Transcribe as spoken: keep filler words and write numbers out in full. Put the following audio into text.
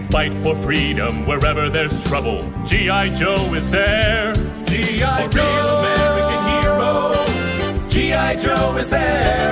fight for freedom wherever there's trouble. G I. Joe is there. G I. Joe, a real American hero. G I. Joe is there.